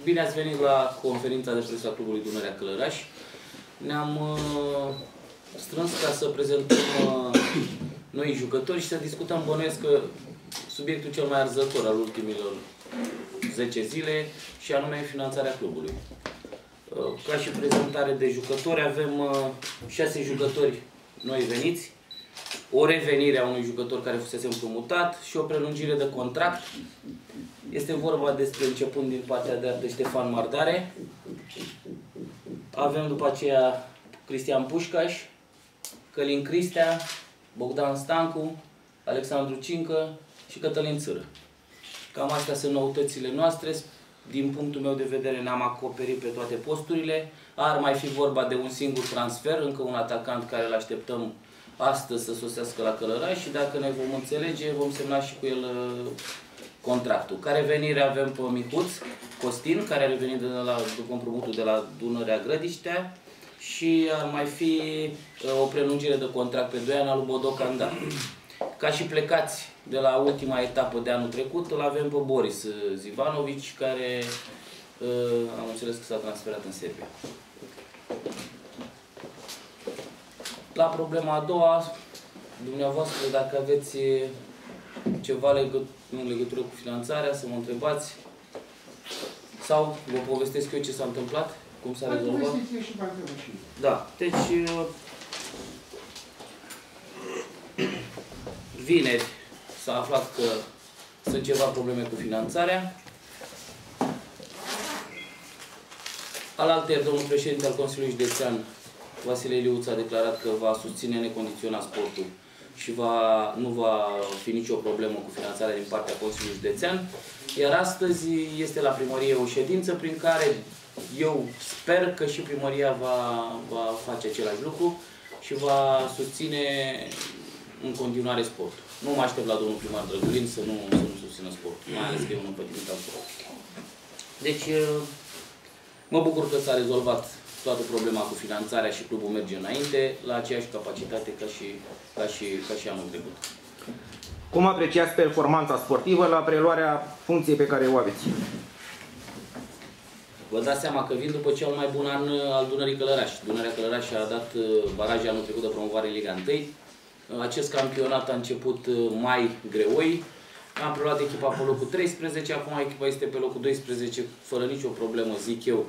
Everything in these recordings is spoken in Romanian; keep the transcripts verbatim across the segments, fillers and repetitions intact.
Bine ați venit la conferința de presă a Clubului Dunărea Călăraș. Ne-am uh, strâns ca să prezentăm uh, noi jucători și să discutăm, bănuiesc că subiectul cel mai arzător al ultimilor zece zile, și anume finanțarea clubului. Uh, ca și prezentare de jucători, avem uh, șase jucători noi veniți, o revenire a unui jucător care fusese împrumutat și o prelungire de contract. Este vorba despre, începând din partea dreaptă, Ștefan Mardare. Avem după aceea Cristian Pușcaș, Călin Cristea, Bogdan Stancu, Alexandru Cincă și Cătălin Țără. Cam astea sunt noutățile noastre. Din punctul meu de vedere ne-am acoperit pe toate posturile. Ar mai fi vorba de un singur transfer, încă un atacant care îl așteptăm astăzi să sosească la Călăraș și dacă ne vom înțelege, vom semna și cu el uh, contractul. Ca revenire avem pe Mihuț Costin, care a revenit de la, după împrumutul de la Dunărea Grădiștea, și ar mai fi uh, o prelungire de contract pe doi ani al lui Bodoc-Andar. Ca și plecați de la ultima etapă de anul trecut, îl avem pe Boris Zivanovici, care uh, am înțeles că s-a transferat în Serbia. La problema a doua, dumneavoastră, dacă aveți ceva legăt în legătură cu finanțarea, să mă întrebați, sau vă povestesc eu ce s-a întâmplat, cum s-a rezolvat. Da, deci vineri s-a aflat că sunt ceva probleme cu finanțarea. Alaltăieri, domnul președinte al Consiliului Județean, Vasile Iliuț, a declarat că va susține necondiționat sportul și va, nu va fi nicio problemă cu finanțarea din partea Consiliului Județean. Iar astăzi este la primărie o ședință prin care eu sper că și primăria va, va face același lucru și va susține în continuare sportul. Nu mă aștept la domnul primar Drăgulin să nu, să nu susțină sportul, mai ales că e un împătimit al sportului. Deci, mă bucur că s-a rezolvat toată problema cu finanțarea și clubul merge înainte, la aceeași capacitate ca și, ca și, ca și anul trecut. Cum apreciați performanța sportivă la preluarea funcției pe care o aveți? Vă dați seama că vin după cel mai bun an al Dunării Călăraș. Dunărea Călăraș a dat barajul anul trecut de promovare în Liga unu. Acest campionat a început mai greoi. Am preluat echipa pe locul treisprezece, acum echipa este pe locul doisprezece, fără nicio problemă, zic eu,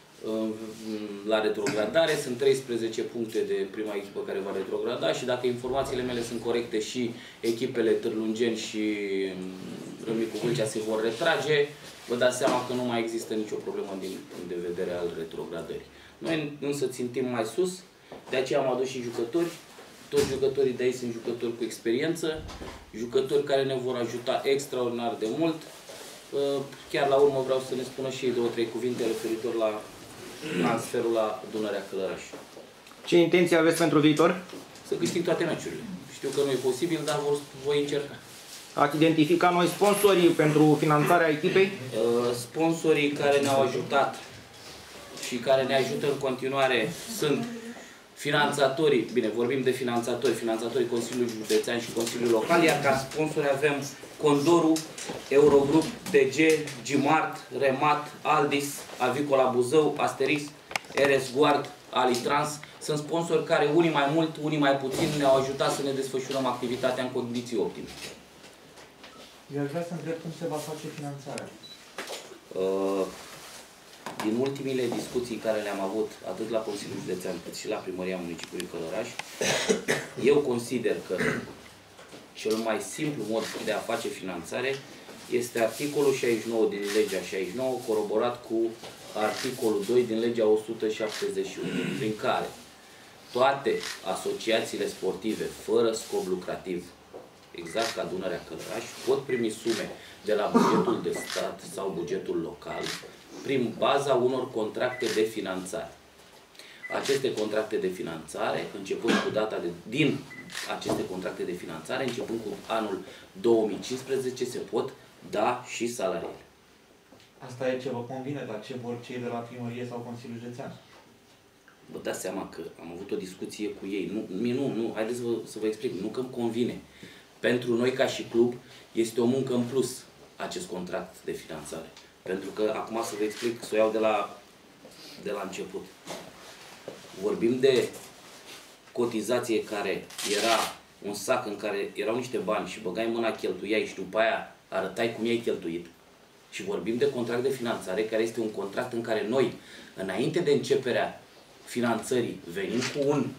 la retrogradare. Sunt treisprezece puncte de prima echipă care va retrograda și dacă informațiile mele sunt corecte și echipele Târlungeni și Râmnicu Vâlcea se vor retrage, vă dați seama că nu mai există nicio problemă din punct de vedere al retrogradării. Noi însă țintim mai sus, de aceea am adus și jucători. Toți jucătorii de aici sunt jucători cu experiență, jucători care ne vor ajuta extraordinar de mult. Chiar la urmă vreau să ne spună și ei două, trei cuvinte referitor la transferul la Dunărea Călăraș. Ce intenții aveți pentru viitor? Să câștig toate meciurile. Știu că nu e posibil, dar voi încerca. Ați identificat noi sponsorii pentru finanțarea echipei? Sponsorii care ne-au ajutat și care ne ajută în continuare sunt finanțatorii, bine, vorbim de finanțatori, finanțatorii Consiliului Județean și Consiliul Local, iar ca sponsori avem Condoru, Eurogrup, T G, Gimart, Remat, Aldis, Avicola Buzău, Asterix, R S Guard, Alitrans. Sunt sponsori care, unii mai mult, unii mai puțin, ne-au ajutat să ne desfășurăm activitatea în condiții optime. Eu aș vrea să întreb cum se va face finanțarea. Uh, Din ultimile discuții care le-am avut atât la Consiliul Județean cât și la Primăria Municipiului Călăraș, eu consider că cel mai simplu mod de a face finanțare este articolul șaizeci și nouă din legea șaizeci și nouă coroborat cu articolul doi din legea o sută șaptezeci și unu, prin care toate asociațiile sportive fără scop lucrativ, exact ca Dunărea Călăraș, pot primi sume de la bugetul de stat sau bugetul local prin baza unor contracte de finanțare. Aceste contracte de finanțare, începând cu data de, din aceste contracte de finanțare, începând cu anul două mii cincisprezece, se pot da și salariile. Asta e ce vă convine, dar ce vor cei de la primărie sau Consiliul Județean? Vă dați seama că am avut o discuție cu ei. Nu, nu, nu haideți să vă, să vă explic. Nu că îmi convine. Pentru noi, ca și club, este o muncă în plus acest contract de finanțare. Pentru că, acum să vă explic, să o iau de la, de la început. Vorbim de cotizație care era un sac în care erau niște bani și băgai mâna, cheltuiai și după aia arătai cum i-ai cheltuit. Și vorbim de contract de finanțare, care este un contract în care noi, înainte de începerea finanțării, venim cu un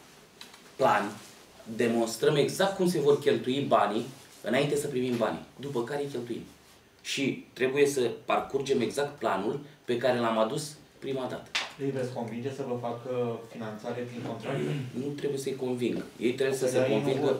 plan, demonstrăm exact cum se vor cheltui banii, înainte să primim banii, după care îi cheltuim. Și trebuie să parcurgem exact planul pe care l-am adus prima dată. Îi veți convinge să vă facă finanțare prin contract? Nu trebuie să-i conving. Ei trebuie să se convingă.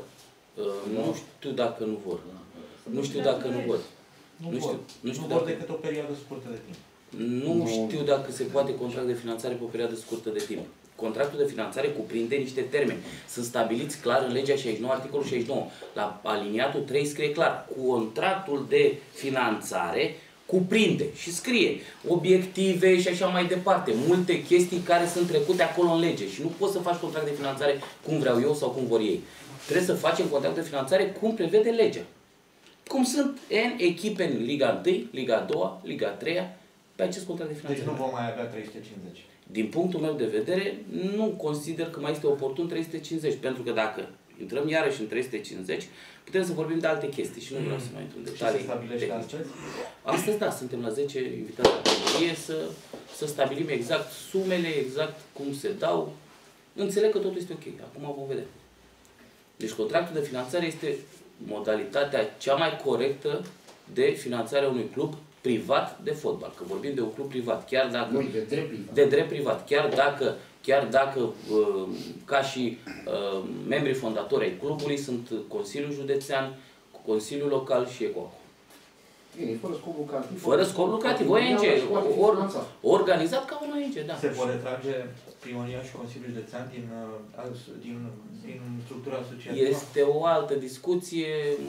Nu știu dacă nu vor. Nu știu dacă nu vor. Nu știu, nu știu nu vor decât o perioadă scurtă de timp. Nu știu dacă se poate contract de finanțare pe o perioadă scurtă de timp. Contractul de finanțare cuprinde niște termeni. Sunt stabiliți clar în legea șaizeci și nouă, articolul șaizeci și nouă. La aliniatul trei scrie clar. Contractul de finanțare cuprinde și scrie obiective și așa mai departe. Multe chestii care sunt trecute acolo în lege. Și nu poți să faci contract de finanțare cum vreau eu sau cum vor ei. Trebuie să facem contract de finanțare cum prevede legea. Cum sunt N echipe în Liga unu, Liga a doua, Liga a treia, pe acest contract de finanțare. Deci nu vom mai avea trei sute cincizeci. Din punctul meu de vedere, nu consider că mai este oportun trei sute cincizeci, pentru că dacă intrăm iarăși în trei sute cincizeci, putem să vorbim de alte chestii și nu vreau să mai intru în detalii. Și se stabilește astăzi? Astăzi, da, suntem la zece invitați la categorie să, să stabilim exact sumele, exact cum se dau. Înțeleg că totul este ok, acum vom vedea. Deci contractul de finanțare este modalitatea cea mai corectă de finanțare a unui club privat de fotbal. Că vorbim de un club privat, chiar dacă... Nu, de drept privat. De drept privat. Chiar dacă, chiar dacă ca și membrii fondatori ai clubului, sunt Consiliul Județean, Consiliul Local și ECOACU. Bine, fără scop lucrativ. Fără scop lucrativ, O N G, or, organizat ca un O N G, da. Se vor retrage Primăria și Consiliul Județean din, din, din structura asociativă? Este o altă discuție.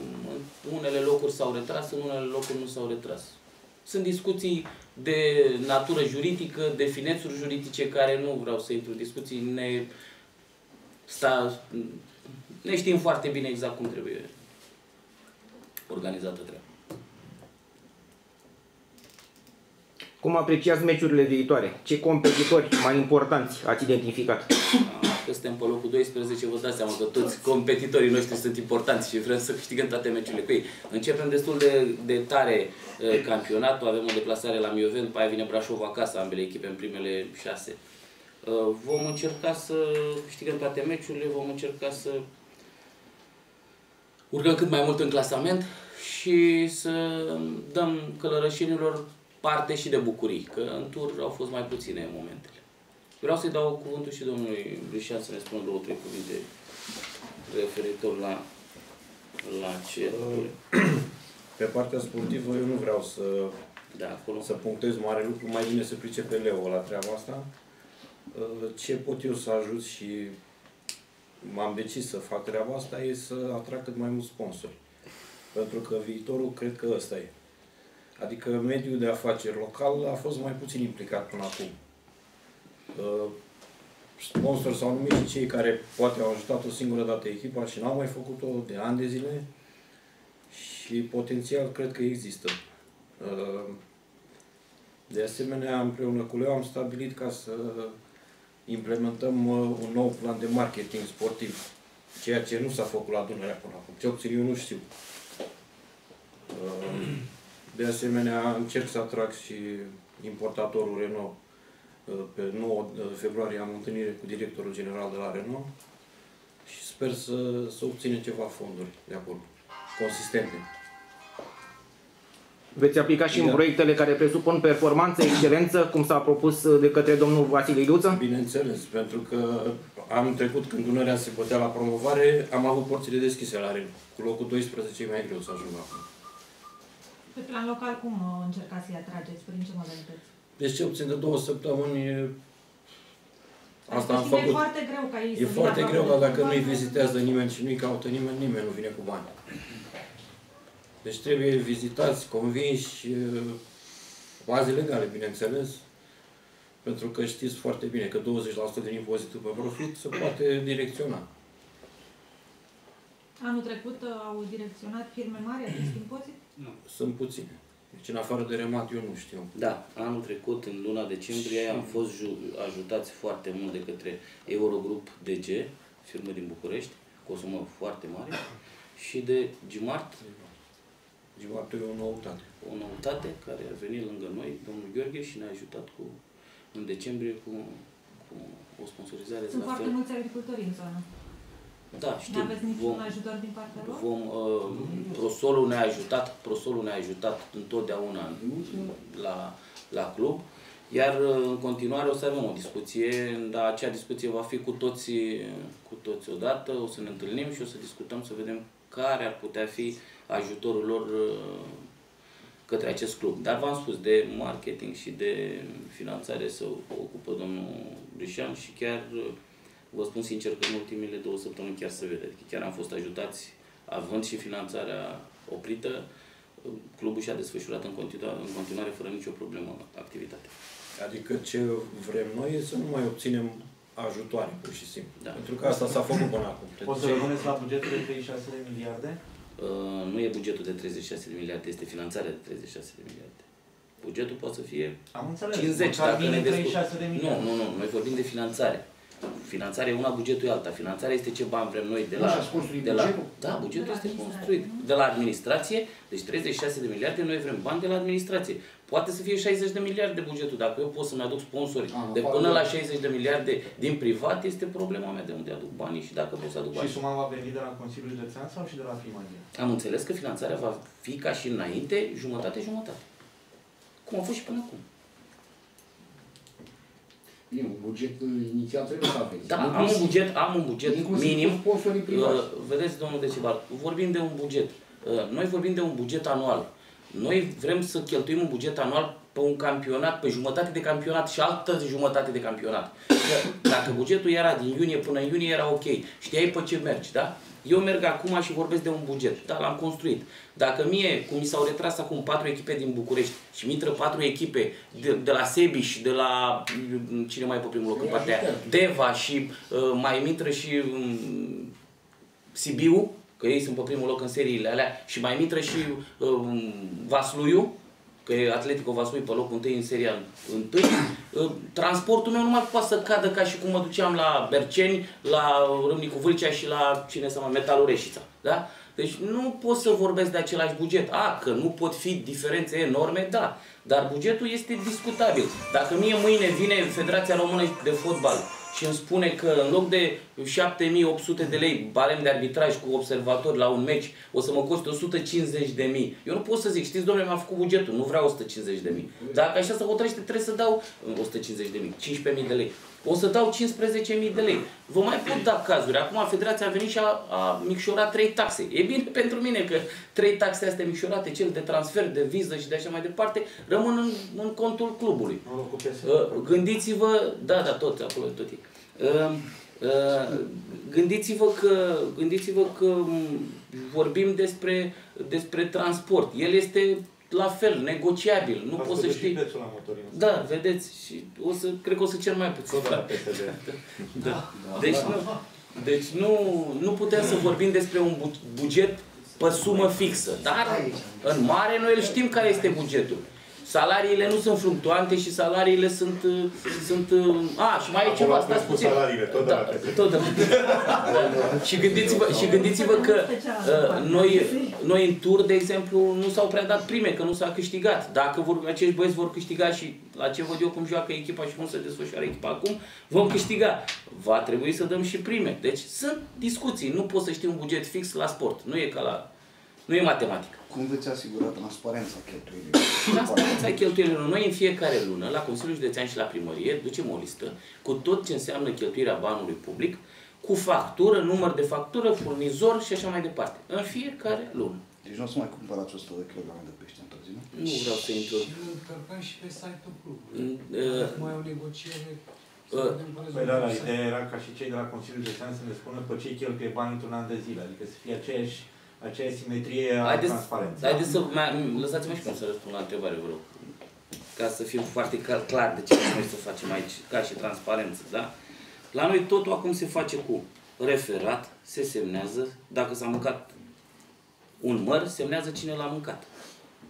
În unele locuri s-au retras, în unele locuri nu s-au retras. Sunt discuții de natură juridică, de finețuri juridice, care nu vreau să intru în discuții. Ne, sta, ne știm foarte bine exact cum trebuie organizată treaba. Cum apreciați meciurile viitoare? Ce competitori mai importanți ați identificat? Că suntem pe locul doisprezece, vă dați seama că toți competitorii noștri sunt importanți și vrem să câștigăm toate meciurile cu ei. Începem destul de, de tare uh, campionatul, avem o deplasare la Mioveni, după aia vine Brașov acasă, ambele echipe în primele șase. Uh, vom încerca să câștigăm toate meciurile, vom încerca să urcăm cât mai mult în clasament și să dăm călărășenilor parte și de bucurii, că în tur au fost mai puține momentele. Vreau să-i dau cuvântul și domnului Brișan să ne spună două, trei cuvinte referitor la, la ce... Pe partea sportivă eu nu vreau să, da, acolo. să punctez mare lucru, mai bine să pricepe Leo la treaba asta. Ce pot eu să ajut și m-am decis să fac treaba asta e să atrag cât mai mulți sponsori. Pentru că viitorul cred că ăsta e. Adică mediul de afaceri local a fost mai puțin implicat până acum. Sponsori s-au numit și cei care poate au ajutat o singură dată echipa și n-au mai făcut-o de ani de zile și potențial cred că există. De asemenea, împreună cu Leo am stabilit ca să implementăm un nou plan de marketing sportiv, ceea ce nu s-a făcut la Dunărea până acum. Ce obțin eu nu știu. De asemenea, încerc să atrag și importatorul Renault. Pe nouă februarie am întâlnire cu directorul general de la Renault și sper să, să obținem ceva fonduri de acolo, consistente. Veți aplica și da. în proiectele care presupun performanță, excelență, cum s-a propus de către domnul Vasile Iluță? Bineînțeles, pentru că anul trecut, când Dunărea se bătea la promovare, am avut porțile deschise la Renault. Cu locul doisprezece e mai greu să ajung acum. Pe plan local, cum încercați să-i atrageți? Prin ce modalități? Deci ce obțin de două săptămâni, asta am făcut. făcut. E foarte greu ca ei E foarte greu, dar dacă nu-i vizitează nimeni și nu-i caută nimeni, nimeni nu vine cu bani. Deci trebuie vizitați, convinși, baze legale, bineînțeles, pentru că știți foarte bine că douăzeci la sută din impozitul pe profit se poate direcționa. Anul trecut au direcționat firme mari acest impozit? Nu. Sunt puține. Deci în afară de remat eu nu știu. Da, anul trecut, în luna decembrie, am fost ajutați foarte mult de către Eurogrup D G, firmă din București, cu o sumă foarte mare, și de Gimart, Gimartul e o noutate. o noutate care a venit lângă noi, domnul Gheorghe, și ne-a ajutat cu, în decembrie cu, cu o sponsorizare. Sunt la foarte fel. mulți agricultori în zonă. Da, Nu știu. aveți niciun Vom, ajutor din partea lor? vom, uh, Prosolul ne-a ajutat, Prosolul ne-a ajutat întotdeauna la, la club, iar uh, în continuare o să avem o discuție, dar acea discuție va fi cu toți, cu toți odată, o să ne întâlnim și o să discutăm să vedem care ar putea fi ajutorul lor uh, către acest club. Dar v-am spus, de marketing și de finanțare se ocupă domnul Brișan și chiar uh, vă spun sincer că în ultimele două săptămâni chiar se vede. Chiar am fost ajutați, având și finanțarea oprită, clubul și-a desfășurat în continuare, în continuare fără nicio problemă activitatea. Adică ce vrem noi e să nu mai obținem ajutoare, pur și simplu. Da. Pentru că asta s-a făcut până acum. Poți să rămâneți la bugetul de treizeci și șase de miliarde? Uh, nu e bugetul de treizeci și șase de miliarde, este finanțarea de treizeci și șase de miliarde. Bugetul poate să fie Am înțeles. cincizeci, Măcar dacă ne minim treizeci și descurcăm. șase de Nu, miliarde. nu, nu, noi vorbim de finanțare. Finanțarea e una, bugetul e alta. Finanțarea este ce bani vrem noi de la... Nu și-ați construit de la bugetul? da, bugetul De la este administrație, construit. nu? De la administrație, deci treizeci și șase de miliarde, noi vrem bani de la administrație. Poate să fie șaizeci de miliarde bugetul. Dacă eu pot să-mi aduc sponsori Am, de până afară. la șaizeci de miliarde din privat, este problema mea de unde aduc banii și dacă pot să aduc Și bani. suma va veni de la Consiliul Județean sau și de la primărie? Am înțeles că finanțarea va fi ca și înainte, jumătate-jumătate. Cum a fost și până acum. Bine, un buget inițial trebuie să aveți. Da, am un buget, am un buget inclusiv minim. cu sponsorii privați. Uh, vedeți, domnul Decebal, vorbim de un buget. Uh, noi vorbim de un buget anual. Noi vrem să cheltuim un buget anual pe un campionat, pe jumătate de campionat și altă jumătate de campionat. Că dacă bugetul era din iunie până în iunie, era ok. Știai pe ce mergi, da? Eu merg acum și vorbesc de un buget. Da, l-am construit. Dacă mie, cum mi s-au retras acum patru echipe din București și mi intră patru echipe de, de la Sebiș, de la, cine mai e pe primul loc în partea aia, Deva și uh, mai îmi intră și um, Sibiu, că ei sunt pe primul loc în seriile alea, și mai intră și um, Vasluiu, că e Atletico Vaslui pe locul întâi în seria întâi, transportul meu nu mai poate să cadă ca și cum mă duceam la Berceni, la Râmnicu Vâlcea și la, cine să mă, Metalul Reșița. Da? Deci nu pot să vorbesc de același buget. A, că nu pot fi diferențe enorme, da. Dar bugetul este discutabil. Dacă mie mâine vine Federația Română de Fotbal și îmi spune că în loc de șapte mii opt sute de lei barem de arbitraj cu observatori la un meci, o să mă coste o sută cincizeci de mii. Eu nu pot să zic, știți, domnule, mi-am făcut bugetul, nu vreau o sută cincizeci de mii. Dacă așa se hotărăște, trebuie să dau o sută cincizeci de mii, cincisprezece mii de lei. O să dau cincisprezece mii de lei. Vă mai pot da cazuri. Acum Federația a venit și a, a micșorat trei taxe. E bine pentru mine că trei taxe astea micșorate, cel de transfer, de viză și de așa mai departe, rămân în, în contul clubului. Uh, gândiți-vă, da, da, tot, acolo tot e. Uh, uh, gândiți-vă că, gândiți-vă că vorbim despre, despre transport. El este la fel, negociabil. Nu poți să știi. prețul la motorină. Da, vedeți, și o să, cred că o să cer mai puțin. Da. Da. Deci, nu, deci nu, nu putem să vorbim despre un buget pe sumă fixă. Dar în mare noi îl știm care este bugetul. Salariile nu sunt fluctuante și salariile sunt... sunt a, și mai e ceva, stați puțin. Salariile, tot de la P S D. Tot de la Și gândiți-vă, și gândiți-vă că uh, noi, noi în tur, de exemplu, nu s-au prea dat prime, că nu s-a câștigat. Dacă vor, acești băieți vor câștiga și la ce văd eu cum joacă echipa și cum se desfășoară echipa acum, vom câștiga. Va trebui să dăm și prime. Deci sunt discuții. Nu poți să știi un buget fix la sport. Nu e ca la... Nu e matematică. Cum veți asigura transparența cheltuielilor? Transparența cheltuielilor. Noi în fiecare lună, la Consiliul Județean și la Primărie, ducem o listă cu tot ce înseamnă cheltuirea banului public, cu factură, număr de factură, furnizor și așa mai departe. În fiecare lună. Deci nu o să mai cumpărați o sută de kilograme de pește în târziu, nu? Nu vreau să intru. Și îl încărcăm și pe site-ul clubului. Uh, Acum e o negociere. uh, Păi da, da, ideea era ca și cei de la Consiliul Județean să ne spună pe ce cheltuie bani într-un an de zile. Adică să fie aceeași aceeași simetrie a haideți, transparenței. haideți să... Lăsați-mă și cum să răspund la întrebare, vă rog. Ca să fim foarte clar de ce noi să facem aici, ca și transparență, da? La noi totul acum se face cu referat, se semnează, dacă s-a mâncat un măr, semnează cine l-a mâncat.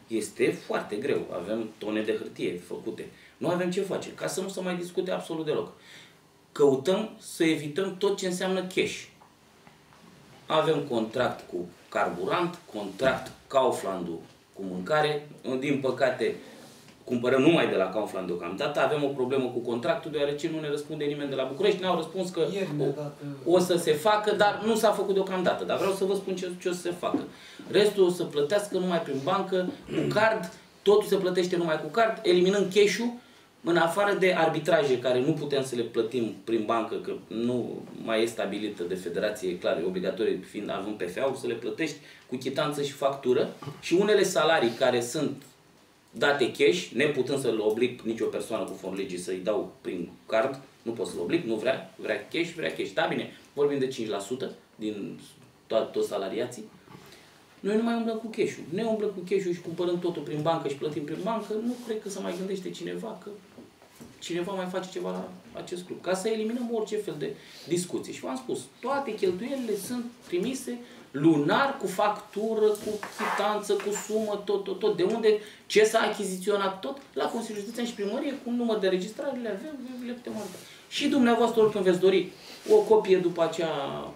Este foarte greu. Avem tone de hârtie făcute. Nu avem ce face. Ca să nu se mai discute absolut deloc. Căutăm să evităm tot ce înseamnă cash. Avem contract cu carburant, contract Kaufland-ul cu mâncare. Din păcate, cumpărăm numai de la Kaufland deocamdată. Avem o problemă cu contractul, deoarece nu ne răspunde nimeni de la București. Ne-au răspuns că o, o să se facă, dar nu s-a făcut deocamdată. Dar vreau să vă spun ce, ce o să se facă. Restul o să plătească numai prin bancă, cu card, totul se plătește numai cu card, eliminând cash-ul, în afară de arbitraje care nu putem să le plătim prin bancă, că nu mai e stabilită de federație, e clar, e obligatoriu, fiind având P F A-ul, să le plătești cu chitanță și factură. Și unele salarii care sunt date cash, neputând să-l oblig nicio persoană cu fond legii să-i dau prin card, nu pot să-l oblig, nu vrea, vrea cash, vrea cash. Da, bine, vorbim de cinci la sută din to- toți salariații. Noi nu mai umblăm cu cash-ul. Ne umblăm cu cash-ul și cumpărăm totul prin bancă și plătim prin bancă, nu cred că se mai gândește cineva că cineva mai face ceva la acest lucru. Ca să eliminăm orice fel de discuție. Și v-am spus, toate cheltuielile sunt trimise lunar, cu factură, cu chitanță, cu sumă, tot, tot, tot. De unde, ce s-a achiziționat, tot, la Consiliul Județean și Primărie, cu un număr de registrare, le avem, le putem arăta. Și dumneavoastră, oricând veți dori o copie după aceea,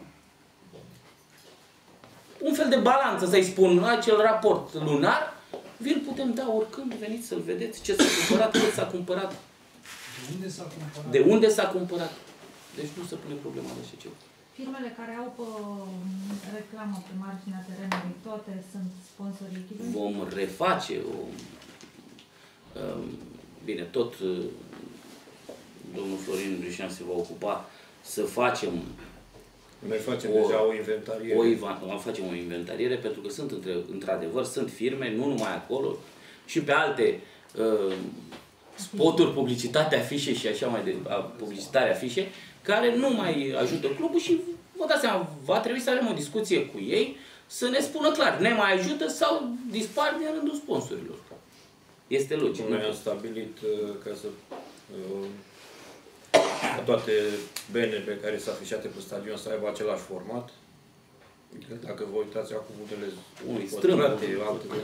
un fel de balanță, să-i spun, acel raport lunar, vi-l putem da oricând, veniți să-l vedeți, ce s-a cumpărat, cât s-a cumpărat. De unde s-a cumpărat? De unde s-a cumpărat. Deci nu se pune problema de așa ceva. Firmele care au pe reclamă pe marginea terenului, toate sunt sponsorii echipei? Vom reface o... Bine, tot domnul Florin Brișan se va ocupa să facem Noi facem o, deja o inventariere. O, o, facem o inventariere, pentru că sunt, între, într-adevăr, sunt firme, nu numai acolo, și pe alte uh, spoturi, publicitate, afișe și așa mai de publicitare, afișe, care nu mai ajută clubul și vă dați seama, va trebui să avem o discuție cu ei, să ne spună clar, ne mai ajută sau dispar din rândul sponsorilor. Este logic. Noi am stabilit uh, ca să uh, ca toate bannerele care sunt afișate pe stadion să aibă același format. Dacă vă uitați acum unele unui strâmb, altele,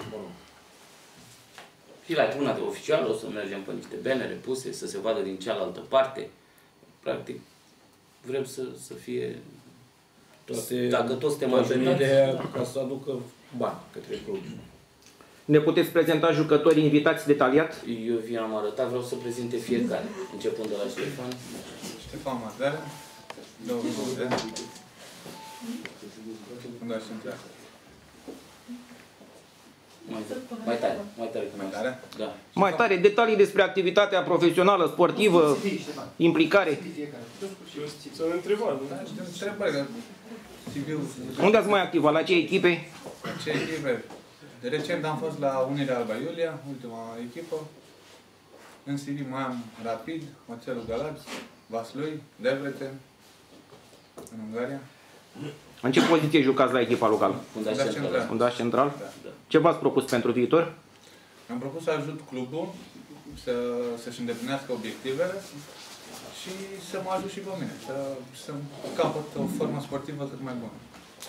și la tribuna de oficial o să mergem pe niște bannere puse, să se vadă din cealaltă parte. Practic, vrem să, să fie... Toate, dacă toți suntem toate ajutați, ideea ca să aducă bani către club. Ne puteți prezenta jucătorii invitați detaliat? Eu vi-am arătat, vreau să prezinte fiecare, începând de la Ștefan. Ștefan Mazare, douăzeci și nouă de ani, fundaș central. Mai, mai tare, mai tare. Mai tare? Da. Mai tare, detalii despre activitatea profesională, sportivă, implicare. Să-l întrebăm, nu? Întrebări, C V-ul. Unde ați mai activat? La ce echipe? La ce echipe? De recent am fost la Unirea Alba Iulia, ultima echipă. În C V mai am Rapid, Oțelul Galați, Vaslui, Debrecen, în Ungaria. În ce poziție jucați la echipa locală? Fundaș central. Fundaș central? Da. Ce v-ați propus pentru viitor? Am propus să ajut clubul să, să-și îndeplinească obiectivele și să mă ajut și pe mine, să, să capăt o formă sportivă cât mai bună.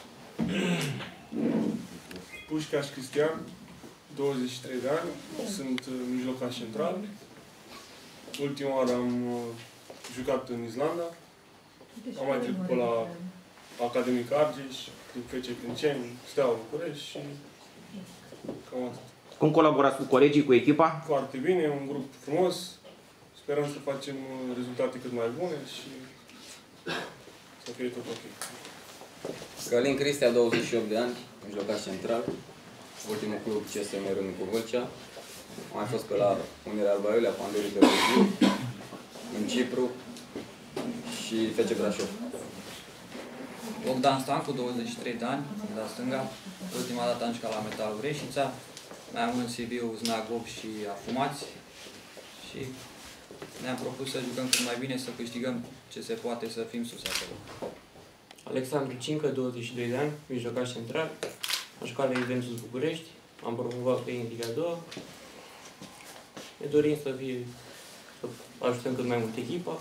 Pușcaș Cristian, douăzeci și trei de ani, sunt mijlocaș central. Ultima oară am jucat în Islanda, am mai trecut pe la Academic Argeș, din F C Cânceni, Steaua București și cam asta. Cum colaborați cu colegii, cu echipa? Foarte bine, un grup frumos, sperăm să facem rezultate cât mai bune și să fie tot ok. Călin Cristea, douăzeci și opt de ani, mijlocaș central, ultimul club C S M Râmnicu Vâlcea. Am mai fost pe la Unirea Alba Iulia, Pandorii de Râmnicu, în Cipru și F C Brașov. Bogdan Stancu, douăzeci și trei de ani, la stânga. Ultima dată am jucat la Metalul Reșița. Mai am în C V-ul Znagov și Afumați. Și ne-am propus să jucăm cât mai bine, să câștigăm ce se poate, să fim sus acolo. Alexandru Cincă, douăzeci și doi de ani, mijlocaș central. Am jucat la Juventus București. Am promovat pe în Liga a doua. Ne dorim să fie, să ajutăm cât mai mult echipa.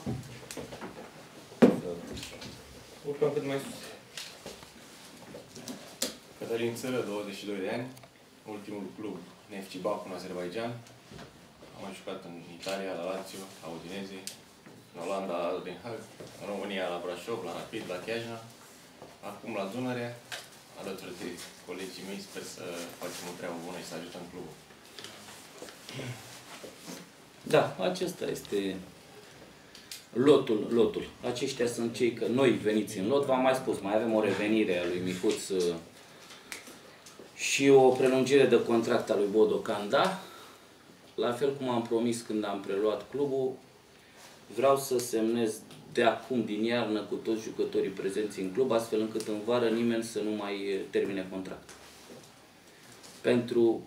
Să urcăm cât mai sus. Cătălin Țără, douăzeci și doi de ani, ultimul club N F C Baku în Azerbaijan. Am mai jucat în Italia, la Lazio, la Udinese, în Olanda, la Den Haag, în România, la Brașov, la Rapid, la Chiajna, acum la Dunărea, alături de colegii mei. Sper să facem o treabă bună și să ajutăm clubul. Da, acesta este lotul, lotul. Aceștia sunt cei că noi veniți în lot. V-am mai spus, mai avem o revenire a lui Micuț și o prelungire de contract a lui Bodo Canda. La fel cum am promis când am preluat clubul, vreau să semnez de acum din iarnă cu toți jucătorii prezenți în club, astfel încât în vară nimeni să nu mai termine contract. Pentru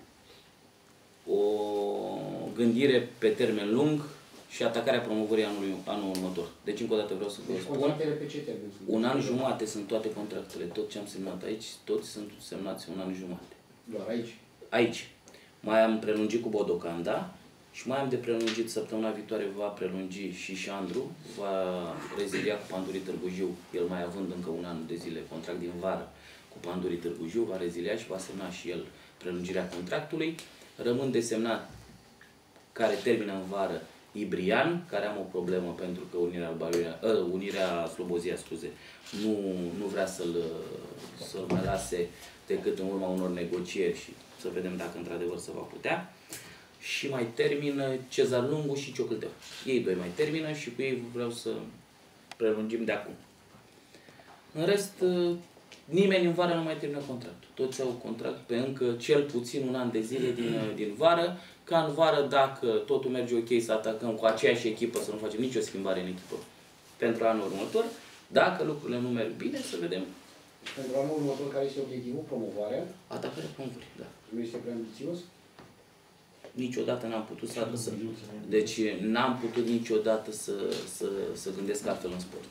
o gândire pe termen lung și atacarea promovării anului, anul următor. Deci încă o dată vreau să vă spun. Contractele pe ce termen? Un an jumate sunt toate contractele, tot ce am semnat aici, toți sunt semnați un an jumate. Doar aici? Aici. Mai am prelungit cu Bodo Canda și mai am de prelungit săptămâna viitoare, va prelungi și Șandru, va rezilia cu Pandurii Târgu Jiu, el mai având încă un an de zile contract din vară cu Pandurii Târgu Jiu, va rezilia și va semna și el prelungirea contractului. Rămân de semnat, care termină în vară, Ibrian, care am o problemă pentru că Unirea, Albaia, uh, Unirea Slobozia, scuze, nu, nu vrea să-l să-l mai lase decât în urma unor negocieri și să vedem dacă într-adevăr se va putea. Și mai termină Cezar Lungu și Ciocâlteu. Ei doi mai termină și cu ei vreau să prelungim de acum. În rest, nimeni în vară nu mai termină contractul. Toți au contract pe încă cel puțin un an de zile din, din vară, ca în vară, dacă totul merge ok, să atacăm cu aceeași echipă, să nu facem nicio schimbare în echipă pentru anul următor. Dacă lucrurile nu merg bine, să vedem. Pentru anul următor, care este obiectivul? Promovarea? Atacarea promovării, da. Nu este prea ambițios? Niciodată n-am putut să... să deci n-am putut niciodată să, să, să gândesc altfel în sport.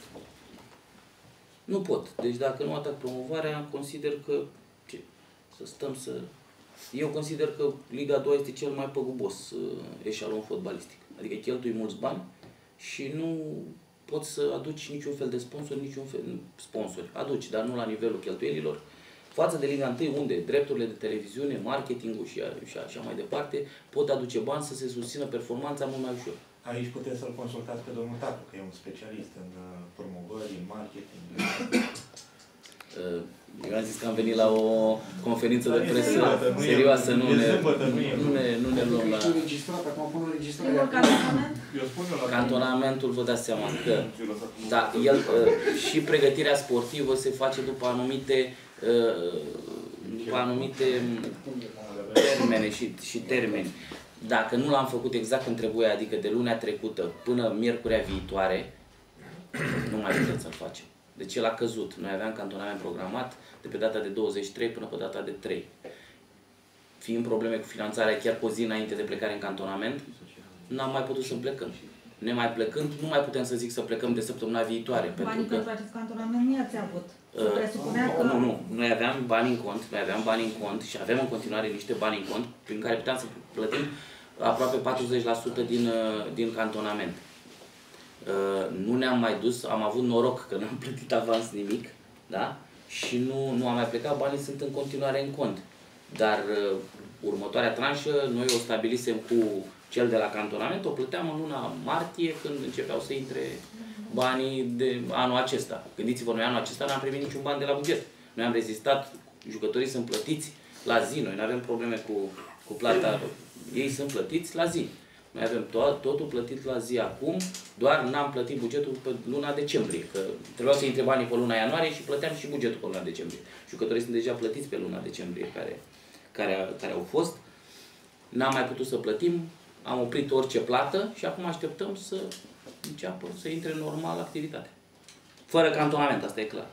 Nu pot. Deci dacă nu atac promovarea, consider că... Ce? Să stăm să... Eu consider că Liga a doua este cel mai păgubos uh, eșalon fotbalistic. Adică cheltui mulți bani și nu poți să aduci niciun fel de sponsor, niciun fel de sponsori. Aduci, dar nu la nivelul cheltuielilor. Față de Liga unu, unde drepturile de televiziune, marketingul și, și așa mai departe pot aduce bani să se susțină performanța mult mai ușor. Aici puteți să-l consultați pe domnul Tatu, că e un specialist în promovări, în marketing. Eu am zis că am venit la o conferință de presă serioasă, nu ne, nu ne, nu ne luăm la... Cantonamentul, vă dați seama că da, el, și pregătirea sportivă se face după anumite, după anumite termene și, și termeni. Dacă nu l-am făcut exact cum trebuie, adică de lunea trecută până miercurea viitoare, nu mai putem să-l facem. Deci el a căzut. Noi aveam cantonament programat de pe data de douăzeci și trei până pe data de trei. Fiind probleme cu finanțarea chiar cu o zi înainte de plecare în cantonament, n-am mai putut să plecăm. Nemai plecând, nu mai putem să zic să plecăm de săptămâna viitoare. Banii pentru că, pentru acest cantonament nu i-ați avut. Se uh, presupunea că... Nu, nu. Noi aveam bani în cont, noi aveam bani în cont și avem în continuare niște bani în cont prin care puteam să plătim aproape patruzeci la sută din, din cantonament. Uh, nu ne-am mai dus, am avut noroc că n-am plătit avans nimic, da? Și nu, nu am mai plecat, banii sunt în continuare în cont. Dar uh, următoarea tranșă, noi o stabilisem cu cel de la cantonament, o plăteam în luna martie, când începeau să intre banii de anul acesta. Gândiți-vă, noi anul acesta n-am primit niciun ban de la buget. Noi am rezistat, jucătorii sunt plătiți la zi, noi nu avem probleme cu, cu plata, ei sunt plătiți la zi. Noi avem tot, totul plătit la zi acum, doar n-am plătit bugetul pe luna decembrie, că trebuia să intre banii pe luna ianuarie și plăteam și bugetul pe luna decembrie. Jucătorii sunt deja plătiți pe luna decembrie care, care, care au fost. N-am mai putut să plătim, am oprit orice plată și acum așteptăm să înceapă să intre normal activitatea. Fără cantonament, asta e clar.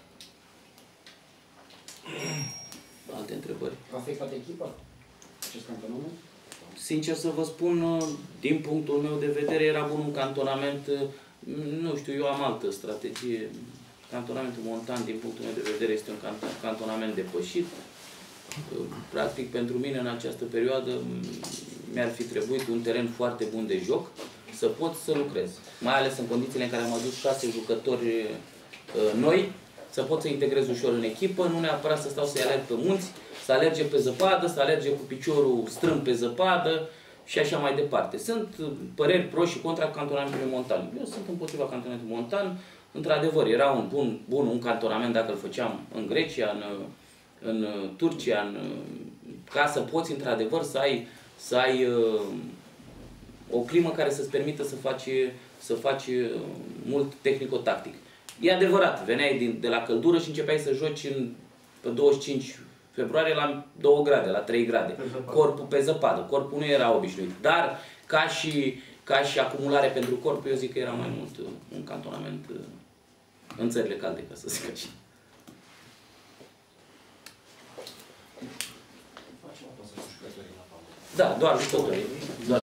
Alte întrebări? A afectat echipa acest cantonament? Sincer să vă spun, din punctul meu de vedere, era bun un cantonament, nu știu, eu am altă strategie. Cantonamentul montan, din punctul meu de vedere, este un cantonament depășit. Practic, pentru mine, în această perioadă, mi-ar fi trebuit un teren foarte bun de joc, să pot să lucrez. Mai ales în condițiile în care am adus șase jucători noi, să pot să integrez ușor în echipă, nu neapărat să stau să-i alerg pe munți, să alerge pe zăpadă, să alerge cu piciorul strâmb pe zăpadă și așa mai departe. Sunt păreri pro și contra cantonamentului montan. Eu sunt împotriva cantonamentului montan. Într-adevăr, era un bun, bun un cantonament dacă îl făceam în Grecia, în, în Turcia, în, ca să poți într-adevăr să ai, să ai uh, o climă care să-ți permită să faci, să faci uh, mult tehnico-tactic. E adevărat, veneai din, de la căldură și începeai să joci în, pe douăzeci și cinci februarie la două grade, la trei grade. Pe corpul pe zăpadă. Corpul nu era obișnuit. Dar ca și, ca și acumulare pentru corp, eu zic că era mai mult uh, un cantonament uh, în țările calde, ca să zic așa. Da, doar jucătorii.